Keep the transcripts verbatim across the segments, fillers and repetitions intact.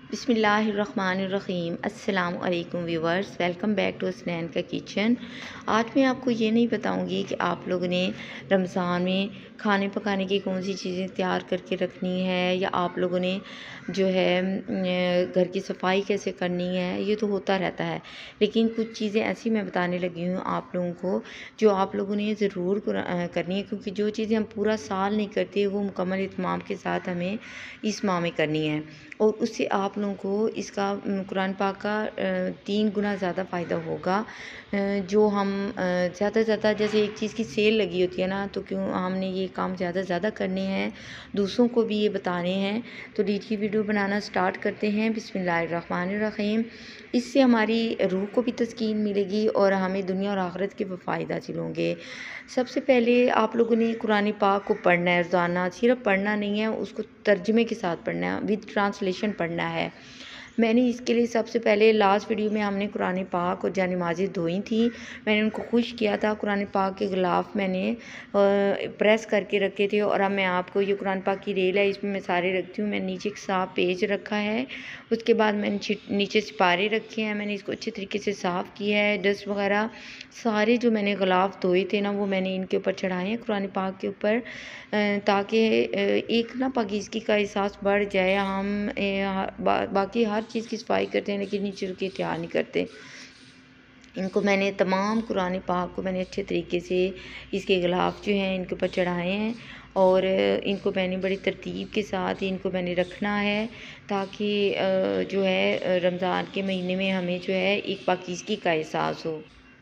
बिस्मिल्लाहिर्रहमानिर्रहीम। अस्सलाम वालेकुम viewers, welcome back to Hasnain का किचन। आज मैं आपको ये नहीं बताऊंगी कि आप लोगों ने रमज़ान में खाने पकाने की कौन सी चीज़ें तैयार करके रखनी है या आप लोगों ने जो है घर की सफाई कैसे करनी है। ये तो होता रहता है, लेकिन कुछ चीज़ें ऐसी मैं बताने लगी हूँ आप लोगों को जो आप लोगों ने ज़रूर करनी है, क्योंकि जो चीज़ें हम पूरा साल नहीं करते वो मुकम्मल इत्माम के साथ हमें इस माह में करनी है और उससे आप लोगों को इसका कुरान पाक का तीन गुना ज़्यादा फ़ायदा होगा। जो हम ज़्यादा से ज़्यादा जैसे एक चीज़ की सेल लगी होती है ना, तो क्यों हमने ये काम ज़्यादा से ज़्यादा करने हैं, दूसरों को भी ये बताने हैं। तो लीजिए वीडियो बनाना स्टार्ट करते हैं। बिस्मिल्लाहिर्रहमानिर्रहीम। इससे हमारी रूह को भी तस्कीन मिलेगी और हमें दुनिया और आखिरत के फ़ायदा हासिल होंगे। सबसे पहले आप लोगों ने कुरान पाक को पढ़ना है रोज़ाना। सिर्फ पढ़ना नहीं है, उसको तर्जुमे के साथ पढ़ना है, विद ट्रांसलेशन पढ़ना है। मैंने इसके लिए सबसे पहले लास्ट वीडियो में हमने कुरान पाक और जान नमाज़ें धोई थी। मैंने उनको खुश किया था, कुरान पाक के गिलाफ मैंने प्रेस करके रखे थे और अब मैं आपको ये कुरान पाक की रेल है, इसमें मैं सारे रखती हूँ। मैंने नीचे एक साफ पेज रखा है, उसके बाद मैंने नीचे सिपारे रखे हैं। मैंने इसको अच्छे तरीके से साफ़ किया है। डस्ट वगैरह सारे जो मैंने गिलाफ धोए थे ना, वो मैंने इनके ऊपर चढ़ाए हैं कुरान पाक के ऊपर, ताकि एक ना पाकीज़गी का एहसास बढ़ जाए। हम बा, बाकी हर चीज़ की सफाई करते हैं, लेकिन नीचे की ख्याल नहीं करते। इनको मैंने तमाम कुरान पाक को मैंने अच्छे तरीके से इसके गिलाफ जो हैं इनके ऊपर चढ़ाए हैं और इनको मैंने बड़ी तरतीब के साथ इनको मैंने रखना है, ताकि जो है रमज़ान के महीने में हमें जो है एक पाकीज़गी का एहसास हो।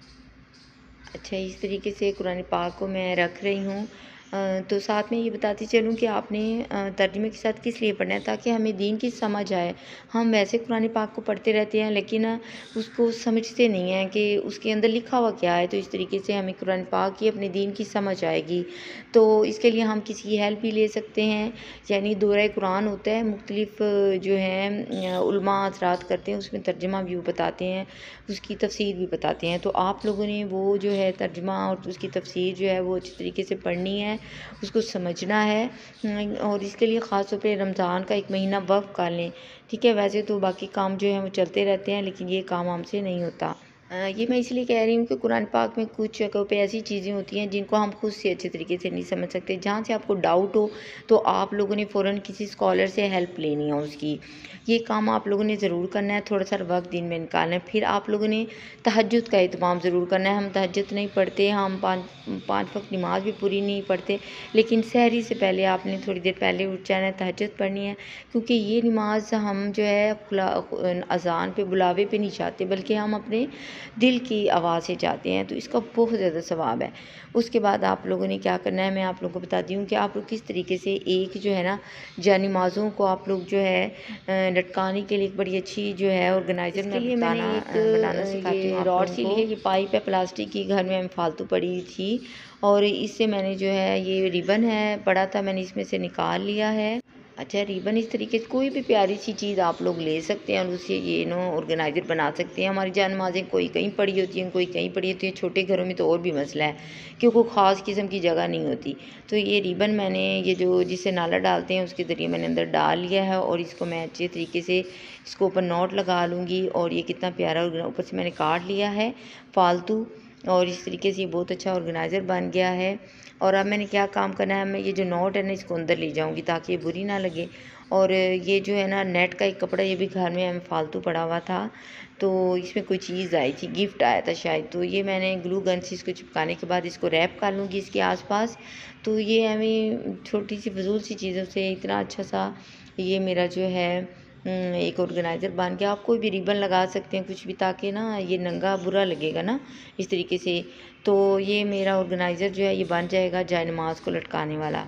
अच्छा, इस तरीके से कुरान पाक को मैं रख रही हूँ। तो साथ में ये बताती चलूँ कि आपने तर्जुमे के साथ किस लिए पढ़ना है, ताकि हमें दीन की समझ आए। हम वैसे कुरान पाक को पढ़ते रहते हैं, लेकिन उसको समझते नहीं हैं कि उसके अंदर लिखा हुआ क्या है। तो इस तरीके से हमें कुरान पाक की अपने दीन की समझ आएगी। तो इसके लिए हम किसी की हेल्प भी ले सकते हैं, यानी दोहरा कुरान होता है, मुख्तलिफ जो है उलमा हज़रात करते हैं, उसमें तर्जुमा भी वो बताते हैं, उसकी तफसीर भी बताते हैं। तो आप लोगों ने वो जो है तर्जुमा और उसकी तफसीर जो है वो अच्छी तरीके से पढ़नी है, उसको समझना है। और इसके लिए ख़ास तौर पे रमज़ान का एक महीना वक़्फ़ कर लें, ठीक है। वैसे तो बाकी काम जो है वो चलते रहते हैं, लेकिन ये काम हमसे नहीं होता। ये मैं इसलिए कह रही हूँ कि कुरान पाक में कुछ जगहों पे ऐसी चीज़ें होती हैं जिनको हम खुद से अच्छे तरीके से नहीं समझ सकते। जहाँ से आपको डाउट हो तो आप लोगों ने फ़ौरन किसी स्कॉलर से हेल्प लेनी है उसकी। ये काम आप लोगों ने ज़रूर करना है, थोड़ा सा वक्त दिन में निकालना है। फिर आप लोगों ने तहज्जुद का एहतमाम ज़रूर करना है। हम तहज्जुद नहीं पढ़ते, हम पाँच पाँच वक्त नमाज भी पूरी नहीं पढ़ते, लेकिन सहरी से पहले आपने थोड़ी देर पहले उठ जाना है, तहज्जुद पढ़नी है, क्योंकि ये नमाज हम जो है खुला अज़ान पे बुलावे पे नहीं चाहते, बल्कि हम अपने दिल की आवाज़ से जाते हैं। तो इसका बहुत ज़्यादा सवाब है। उसके बाद आप लोगों ने क्या करना है, मैं आप लोगों को बताती हूँ कि आप लोग किस तरीके से एक जो है ना जानिमाज़ों को आप लोग जो है लटकाने के लिए एक बड़ी अच्छी जो है ऑर्गेनाइज़र में लिए मैंने एक बनाना सिखाती हूँ। रॉड सी ली है, ये पाइप है प्लास्टिक की, घर में फालतू पड़ी थी और इससे मैंने जो है ये रिबन है पड़ा था, मैंने इसमें से निकाल लिया है। अच्छा, रिबन इस तरीके से कोई भी प्यारी सी चीज़ आप लोग ले सकते हैं और उससे ये नो ऑर्गेनाइज़र बना सकते हैं। हमारी जान नमाज़ें कोई कहीं पड़ी होती हैं, कोई कहीं पड़ी होती है। छोटे घरों में तो और भी मसला है, क्योंकि ख़ास किस्म की जगह नहीं होती। तो ये रिबन मैंने ये जो जिससे नाला डालते हैं उसके ज़रिए मैंने अंदर डाल लिया है और इसको मैं अच्छे तरीके से इसको ऊपर नॉट लगा लूँगी। और ये कितना प्यारा ऊपर से मैंने काट लिया है फालतू, और इस तरीके से ये बहुत अच्छा ऑर्गेनाइज़र बन गया है। और अब मैंने क्या काम करना है, मैं ये जो नॉट है ना इसको अंदर ले जाऊंगी ताकि ये बुरी ना लगे। और ये जो है ना नेट का एक कपड़ा, ये भी घर में हमें फालतू पड़ा हुआ था, तो इसमें कोई चीज़ आई थी, गिफ्ट आया था शायद, तो ये मैंने ग्लू गन से इसको चिपकाने के बाद इसको रैप कर लूँगी इसके आसपास। तो ये हमें छोटी सी फजूल सी चीज़ों से इतना अच्छा सा ये मेरा जो है एक ऑर्गेनाइज़र बन गया। आप कोई भी रिबन लगा सकते हैं कुछ भी, ताकि ना ये नंगा बुरा लगेगा ना इस तरीके से। तो ये मेरा ऑर्गेनाइज़र जो है ये बन जाएगा जाए नमाज को लटकाने वाला।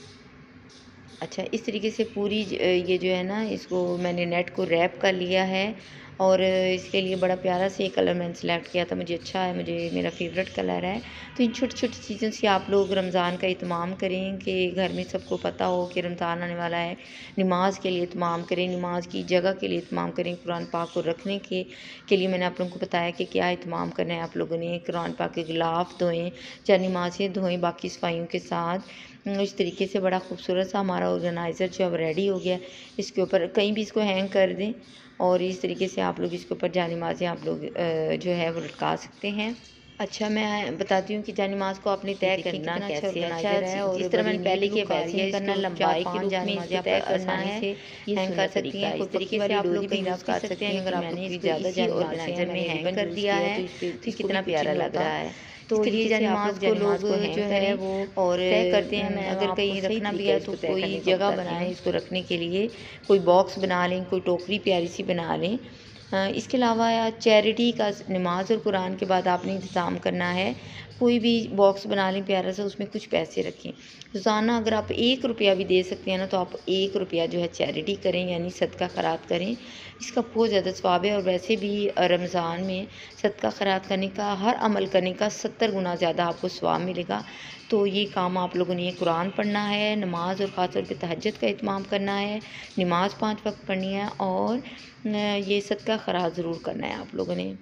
अच्छा, इस तरीके से पूरी ये जो है ना इसको मैंने नेट को रैप कर लिया है और इसके लिए बड़ा प्यारा से ये कलर मैंने सेलेक्ट किया था, मुझे अच्छा है, मुझे मेरा फेवरेट कलर है। तो इन छोटी छोटी चीज़ों से आप लोग रमज़ान का इत्माम करें कि घर में सबको पता हो कि रमज़ान आने वाला है। नमाज के लिए इत्माम करें, नमाज की जगह के लिए इत्माम करें, कुरान पाक को रखने के के लिए मैंने आप लोगों को बताया कि क्या इत्माम करना है। आप लोगों ने कुरान पाक के गिलाफ धोएं, चाहे नमाज़ें धोएं बाकी सफाइयों के साथ। इस तरीके से बड़ा खूबसूरत सा हमारा ऑर्गेनाइज़र जो अब रेडी हो गया। इसके ऊपर कहीं भी इसको हैंग कर दें और इस तरीके से आप लोग इसके ऊपर जानिमाज़ें आप लोग जो है वो लटका सकते हैं। अच्छा, मैं बताती हूँ कि जानिमाज़ को आपने तय करना कैसे है। अच्छा है, और जिस तरह मैंने पहले की वैसे ही करना, लंबाई के रूप में इसको तय करना है। ये हैंग कर सकती हैं, कोई तरीके से आप लोग कहीं यूज़ कर सकते हैं। अगर आप मैंने इसको इसी ऑर्गेनाइज़र में हैंग कर दिया है तो कितना प्यारा लग रहा है। तो ये जानिमाज़ को लोग जो है वो और तय करते हैं। मैं अगर कहीं रखना भी है तो कोई जगह बनाएं इसको रखने के लिए, कोई बॉक्स बना लें, कोई टोकरी प्यारी सी बना लें। इसके अलावा चैरिटी का नमाज और कुरान के बाद आपने इंतज़ाम करना है, कोई भी बॉक्स बना लें प्यारा सा, उसमें कुछ पैसे रखें। रोज़ाना अगर आप एक रुपया भी दे सकते हैं ना, तो आप एक रुपया जो है चैरिटी करें, यानी सदका खैरात करें। इसका बहुत ज़्यादा सवाब है। और वैसे भी रमज़ान में सदका खैरात करने का, हर अमल करने का सत्तर गुना ज़्यादा आपको सवाब मिलेगा। तो ये काम आप लोगों ने कुरान पढ़ना है, नमाज और ख़ास तौर पे तहज्जुद का इत्माम करना है, नमाज पाँच वक्त पढ़नी है और ये सदका खैरात ज़रूर करना है आप लोगों ने।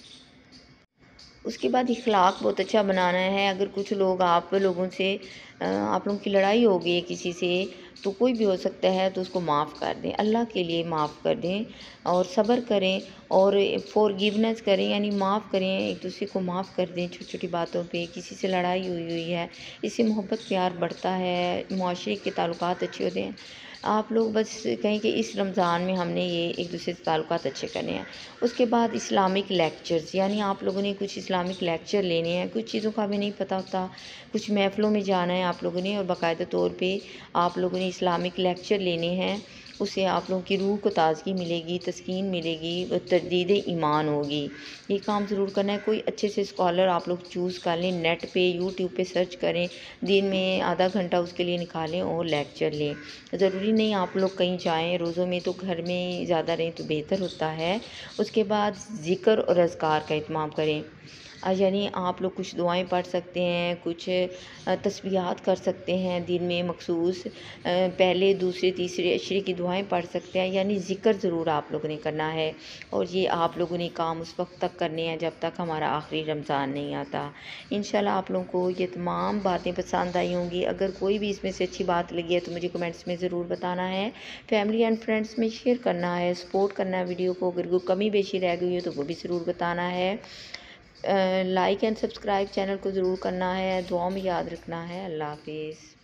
उसके बाद इखलाक बहुत अच्छा बनाना है। अगर कुछ लोग आप लोगों से आप लोगों की लड़ाई हो गई है किसी से, तो कोई भी हो सकता है, तो उसको माफ़ कर दें, अल्लाह के लिए माफ़ कर दें और सब्र करें और फॉरगिवनेस करें, यानी माफ़ करें, एक दूसरे को माफ़ कर दें छोटी छोटी बातों पे। किसी से लड़ाई हुई हुई है, इससे मोहब्बत प्यार बढ़ता है, मुआशरे के ताल्लुकात अच्छे होते हैं। आप लोग बस कहें कि इस रमज़ान में हमने ये एक दूसरे से ताल्लुकात अच्छे करने हैं। उसके बाद इस्लामिक लेक्चर्स, यानी आप लोगों ने कुछ इस्लामिक लेक्चर लेने हैं। कुछ चीज़ों का हमें नहीं पता होता, कुछ महफ़िलों में जाना है आप लोगों ने और बाकायदा तौर पे आप लोगों ने इस्लामिक लेक्चर लेने हैं। उससे आप लोगों की रूह को ताज़गी मिलेगी, तस्कीन मिलेगी और तजदीद ईमान होगी। ये काम ज़रूर करना है। कोई अच्छे से स्कॉलर आप लोग चूज़ कर लें, नेट पे यूट्यूब पे सर्च करें, दिन में आधा घंटा उसके लिए निकालें और लेक्चर लें। ज़रूरी नहीं आप लोग कहीं जाएं, रोज़ों में तो घर में ज़्यादा रहें तो बेहतर होता है। उसके बाद ज़िक्र और अज़कार का इत्माम करें, यानी आप लोग कुछ दुआएं पढ़ सकते हैं, कुछ तस्बीहात कर सकते हैं दिन में मखसूस, पहले दूसरे तीसरे अशरे की दुआएं पढ़ सकते हैं, यानी ज़िक्र ज़रूर आप लोगों ने करना है। और ये आप लोगों ने काम उस वक्त तक करने हैं जब तक हमारा आखिरी रमज़ान नहीं आता। इंशाल्लाह आप लोगों को ये तमाम बातें पसंद आई होंगी। अगर कोई भी इसमें से अच्छी बात लगी है तो मुझे कमेंट्स में ज़रूर बताना है, फैमिली एंड फ्रेंड्स में शेयर करना है, सपोर्ट करना है वीडियो को। अगर कोई कमी बेशी रह गई हो तो वो भी ज़रूर बताना है। लाइक एंड सब्सक्राइब चैनल को ज़रूर करना है। दुआ में याद रखना है। अल्लाह हाफिज़।